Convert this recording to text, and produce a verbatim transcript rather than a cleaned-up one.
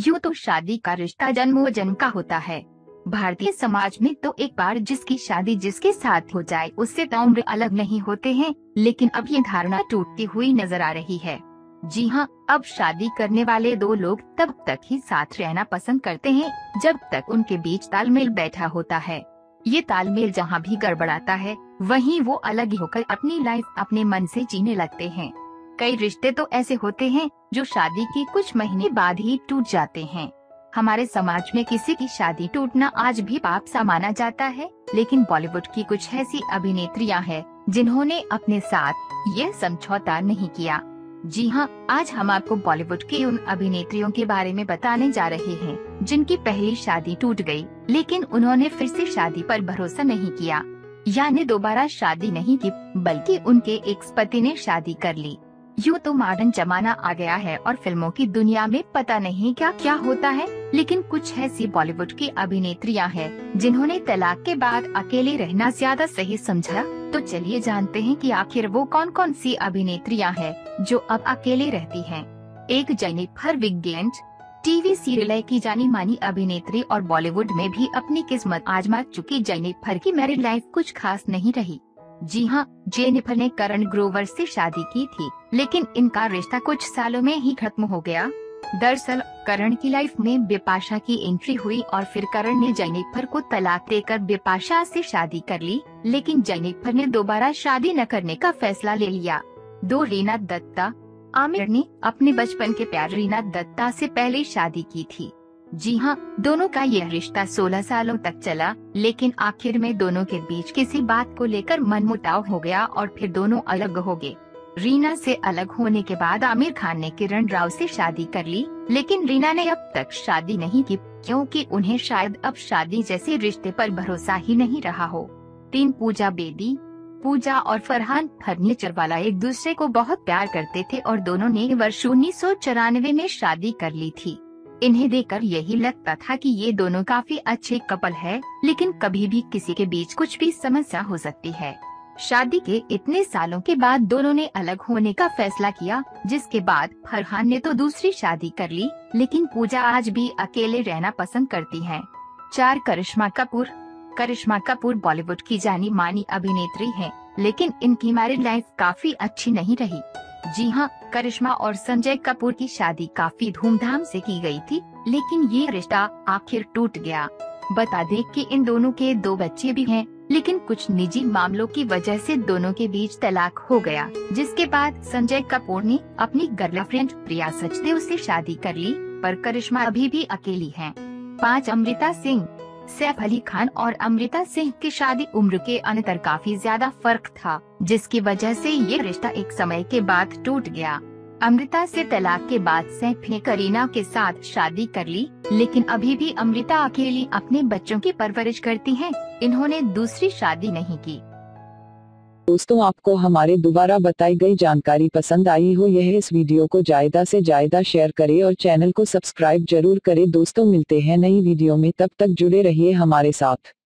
यूँ तो शादी का रिश्ता जन्मों जन्म का होता है। भारतीय समाज में तो एक बार जिसकी शादी जिसके साथ हो जाए उससे तो उम्र अलग नहीं होते हैं, लेकिन अब ये धारणा टूटती हुई नजर आ रही है। जी हाँ, अब शादी करने वाले दो लोग तब तक ही साथ रहना पसंद करते हैं जब तक उनके बीच तालमेल बैठा होता है। ये तालमेल जहाँ भी गड़बड़ाता है वहीं वो अलग ही होकर अपनी लाइफ अपने मन से जीने लगते हैं। कई रिश्ते तो ऐसे होते हैं जो शादी के कुछ महीने बाद ही टूट जाते हैं। हमारे समाज में किसी की शादी टूटना आज भी पाप सा माना जाता है, लेकिन बॉलीवुड की कुछ ऐसी अभिनेत्रियां हैं जिन्होंने अपने साथ ये समझौता नहीं किया। जी हाँ, आज हम आपको बॉलीवुड की उन अभिनेत्रियों के बारे में बताने जा रहे हैं जिनकी पहली शादी टूट गई, लेकिन उन्होंने फिर से शादी पर भरोसा नहीं किया, यानी दोबारा शादी नहीं की, बल्कि उनके एक्स पति ने शादी कर ली। यूँ तो मॉडर्न जमाना आ गया है और फिल्मों की दुनिया में पता नहीं क्या क्या होता है, लेकिन कुछ ऐसी बॉलीवुड की अभिनेत्रियां हैं जिन्होंने तलाक के बाद अकेले रहना ज्यादा सही समझा। तो चलिए जानते हैं कि आखिर वो कौन कौन सी अभिनेत्रियां हैं जो अब अकेले रहती हैं। एक जेनिफर विगेंट, टीवी सीरियल की जानी मानी अभिनेत्री और बॉलीवुड में भी अपनी किस्मत आजमा चुकी जेनिफर की मैरिड लाइफ कुछ खास नहीं रही। जी हाँ, जेनिफर ने करण ग्रोवर से शादी की थी, लेकिन इनका रिश्ता कुछ सालों में ही खत्म हो गया। दरअसल करण की लाइफ में बिपाशा की एंट्री हुई और फिर करण ने जेनिफर को तलाक देकर बिपाशा से शादी कर ली, लेकिन जेनिफर ने दोबारा शादी न करने का फैसला ले लिया। दो रीना दत्ता, आमिर ने अपने बचपन के प्यार रीना दत्ता से पहले शादी की थी। जी हाँ, दोनों का यह रिश्ता सोलह सालों तक चला, लेकिन आखिर में दोनों के बीच किसी बात को लेकर मनमुटाव हो गया और फिर दोनों अलग हो गए। रीना से अलग होने के बाद आमिर खान ने किरण राव से शादी कर ली, लेकिन रीना ने अब तक शादी नहीं की क्योंकि उन्हें शायद अब शादी जैसे रिश्ते पर भरोसा ही नहीं रहा हो। तीन पूजा बेदी, पूजा और फरहान फर्नीचर वाला एक दूसरे को बहुत प्यार करते थे और दोनों ने वर्ष उन्नीस सौ चौरानवे में शादी कर ली थी। इन्हें देखकर यही लगता था कि ये दोनों काफी अच्छे कपल है, लेकिन कभी भी किसी के बीच कुछ भी समस्या हो सकती है। शादी के इतने सालों के बाद दोनों ने अलग होने का फैसला किया, जिसके बाद फरहान ने तो दूसरी शादी कर ली, लेकिन पूजा आज भी अकेले रहना पसंद करती है। चार करिश्मा कपूर, करिश्मा कपूर बॉलीवुड की जानी मानी अभिनेत्री है, लेकिन इनकी मैरिड लाइफ काफी अच्छी नहीं रही। जी हाँ, करिश्मा और संजय कपूर की शादी काफी धूमधाम से की गई थी, लेकिन ये रिश्ता आखिर टूट गया। बता दें कि इन दोनों के दो बच्चे भी हैं, लेकिन कुछ निजी मामलों की वजह से दोनों के बीच तलाक हो गया, जिसके बाद संजय कपूर ने अपनी गर्लफ्रेंड प्रिया सचदेव से शादी कर ली, पर करिश्मा अभी भी अकेली हैं। पाँच अमृता सिंह, सैफ अली खान और अमृता सिंह की शादी उम्र के अंतर काफी ज्यादा फर्क था, जिसकी वजह से ये रिश्ता एक समय के बाद टूट गया। अमृता से तलाक के बाद सैफ ने करीना के साथ शादी कर ली, लेकिन अभी भी अमृता अकेली अपने बच्चों की परवरिश करती हैं। इन्होंने दूसरी शादी नहीं की। दोस्तों, आपको हमारे दोबारा बताई गई जानकारी पसंद आई हो यह इस वीडियो को ज्यादा से ज्यादा शेयर करें और चैनल को सब्सक्राइब जरूर करें। दोस्तों, मिलते हैं नई वीडियो में, तब तक जुड़े रहिए हमारे साथ।